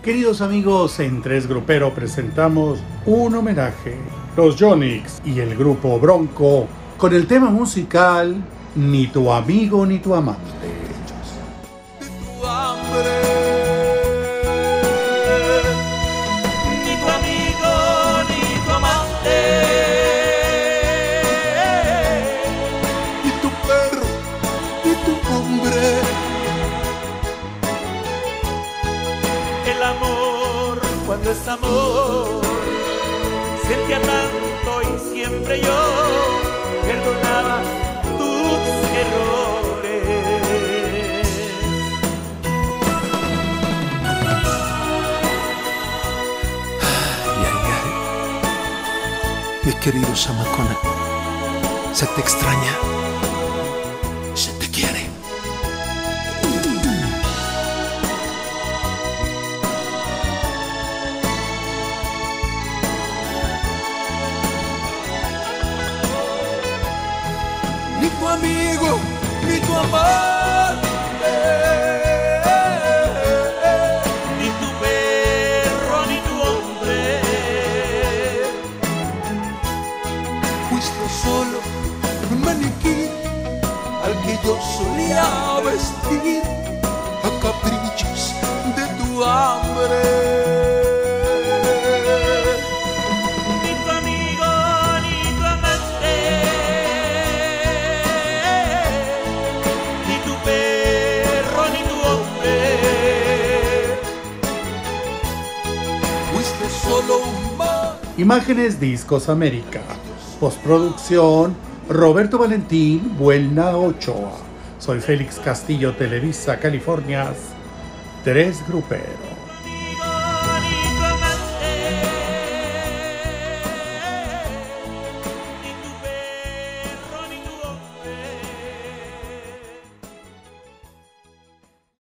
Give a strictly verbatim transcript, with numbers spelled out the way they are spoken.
Queridos amigos, en Tres Grupero presentamos un homenaje. Los Yonix y el grupo Bronco con el tema musical Ni tu amigo ni tu amante. De tu hambre, ni tu amigo ni tu amante, ni tu perro ni tu hombre. el amor cuando es amor sentía tanto y siempre yo perdonaba tus errores. Ay, ay, ay. Mi querido Zamacona, se te extraña, se te quiere. Ni tu amigo, ni tu amante, Ni tu perro ni tu hombre, fuiste solo un maniquí al que yo solía vestir a caprichos de tu hambre. ni tu amigo ni tu amante, ni tu perro ni tu hombre. Fuiste solo un mar. Imágenes Discos América. Postproducción Roberto Valentín Buelna Ochoa. Soy Félix Castillo, Televisa, California. Tres Grupero.